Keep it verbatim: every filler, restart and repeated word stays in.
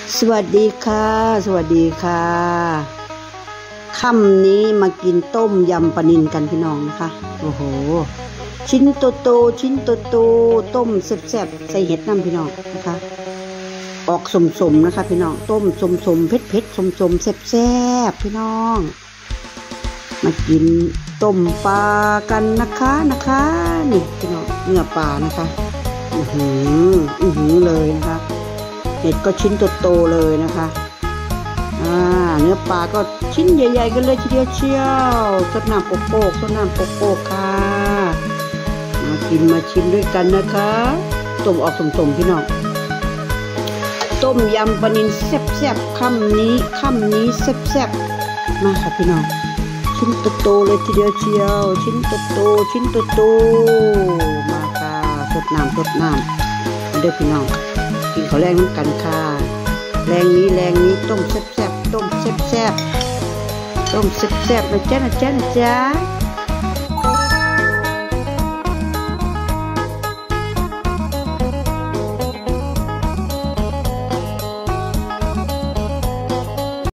สวัสดีค่ะสวัสดีค่ะค่ำนี้มากินต้มยำปลานิลกันพี่น้องนะคะโอ้โหชิ้นโตโตชิ้นโตโตต้มแซ่บๆใส่เห็ดน้ำพี่น้องนะคะออกสมๆนะคะพี่น้องต้มสมๆเผ็ดเผ็ดสมๆแซ่บๆพี่น้องมากินต้มปลากันนะคะนะคะนี่พี่น้องเนื้อปลานะคะอือหืออือหือเลยนะคะเห็ดก็ชิ้นโตๆเลยนะคะอ่าเนื้อปลาก็ชิ้นใหญ่ๆกันเลยทีเดียวเชียวสดน้ำโป๊กๆสดน้ำโป๊กๆค่ะมากินมาชิมด้วยกันนะคะต้มออกสมๆพี่น้องต้มยำปลานิลแซ่บๆค่ำนี้ค่ำนี้แซ่บๆมาค่ะพี่น้องชิ้นโตๆเลยทีเดียวเชียวชิ้นโตๆชิ้นโตๆมาค่ะสดน้ำสดน้ำมาเด้อพี่น้องกินข้าวแรงน้ำกันค่ะแรงนี้แรงนี้ต้มแซ่บๆต้มแซ่บๆต้มแซ่บๆนะจ๊ะนะจ๊ะนะจ๊ะ